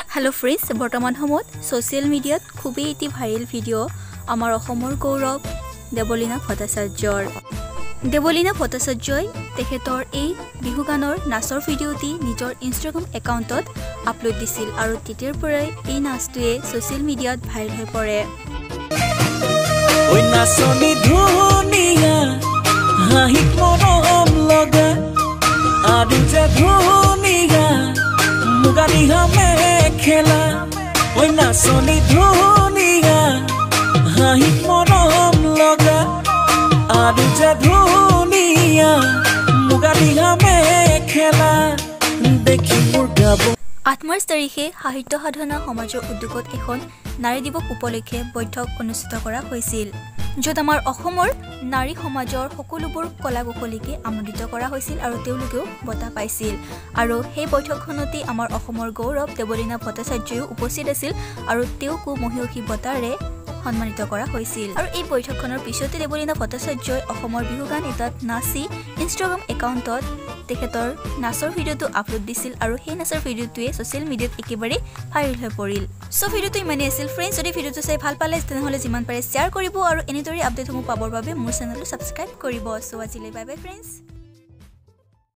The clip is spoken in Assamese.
हेलो फ्रेंड्स बर्तमान সময়ত सोशल मीडियात खूबे एटी भाइरल भिडिओ आमार अहोमर गौरव देवलीना भट्टाचार्यर देवलीना भट्टाचार्यई तेखेतर এই বিহু গানৰ নাচৰ ভিডিওটি নিজৰ ইনষ্টাগ্ৰাম একাউণ্টত আপলোড দিছিল আৰু তেতিয়াৰ পৰাই এই নাচটোৱে সোশ্যাল মিডিয়াত ভাইৰেল হৈ পৰে ওই নাচনি ধুনিয়া হাঁহি মৰম লগা আৰু যে ধুনিয়া মুগানি হামে খেলা ওই নাচনি ধুনিয়া হাঁহি মৰম লগা আৰু যে ধুনিয়া মুগানি হামে খেলা দেখি মোৰ গাব 8 মাৰ্চ তাৰিখে সাহিত্য সাধনা সমাজৰ উদ্যোগত এখন নাৰী দিৱস উপলক্ষে বৈঠক অনুষ্ঠিত কৰা হৈছিল যত আমাৰ অসমৰ নাৰী সমাজৰ সকলোবোৰ কলা কৌশলীকে আমন্ত্ৰিত কৰা হৈছিল আৰু তেওঁলোকেও বঁটা পাইছিল আৰু সেই বৈঠকখনতে আমাৰ অসমৰ গৌৰৱ দেৱলীনা ভট্টাচাৰ্যও উপস্থিত আছিল আৰু তেওঁকো মহিয়সী বঁটাৰে সন্মানিত কৰা হৈছিল আৰু এই বৈঠকখনৰ পিছতে দেৱলীনা ভট্টাচাৰ্যই অসমৰ বিহু গান এটাত নাচি ইনষ্টাগ্ৰাম একাউণ্টত তেখেতৰ নাচৰ ভিডিওটো আপলোড দিছিল আৰু সেই নাচৰ ভিডিওটোৱে সোশ্যাল মিডিয়াত একেবাৰে ভাইৰেল হৈ পৰিল সো ভিডিওটো ইমানেই আছিল ফ্ৰেণ্ডছ যদি ভিডিওটো চাই ভাল পালে তেনেহলে যিমান পাৰে শ্বেয়াৰ কৰিব আৰু এনেদৰে আপডেটসমূহ পাবৰ বাবে মোৰ চেনেলটো সাবস্ক্ৰাইব কৰিব সো আজিলৈ বাই বাই ফ্ৰেণ্ডছ